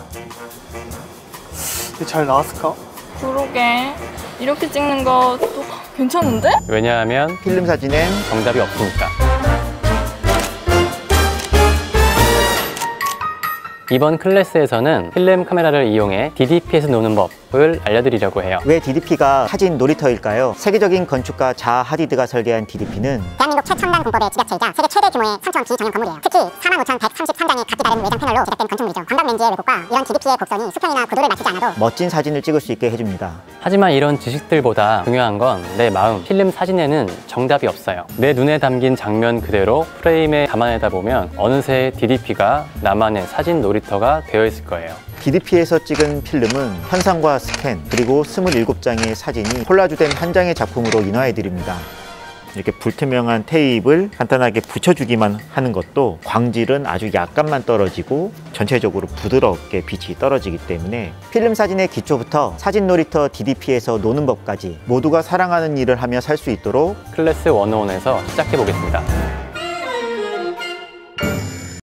이게 잘 나왔을까? 그러게. 이렇게 찍는 것도 괜찮은데? 왜냐하면 필름 사진엔 정답이 없으니까. 이번 클래스에서는 필름 카메라를 이용해 DDP에서 노는 법을 알려드리려고 해요. 왜 DDP가 사진 놀이터일까요? 세계적인 건축가 자하 하디드가 설계한 DDP는 대한민국 최첨단 공법의 집약체이자 세계 최대 규모의 선천 비전용 건물이에요. 특히 45,133장의 각기 다른 외장 패널로 제작된 건축물이죠. 광각 렌즈의 왜곡과 이런 DDP의 곡선이 수평이나 구도를 맞추지 않아도 멋진 사진을 찍을 수 있게 해줍니다. 하지만 이런 지식들보다 중요한 건 내 마음. 필름 사진에는 정답이 없어요. 내 눈에 담긴 장면 그대로 프레임에 담아내다 보면 어느새 DDP가 나만의 사진 놀이터가 되어 있을 거예요. DDP에서 찍은 필름은 현상과 스캔 그리고 27장의 사진이 콜라주된 한 장의 작품으로 인화해 드립니다. 이렇게 불투명한 테이프를 간단하게 붙여주기만 하는 것도 광질은 아주 약간만 떨어지고 전체적으로 부드럽게 빛이 떨어지기 때문에 필름 사진의 기초부터 사진 놀이터 DDP에서 노는 법까지 모두가 사랑하는 일을 하며 살 수 있도록 클래스 101에서 시작해 보겠습니다.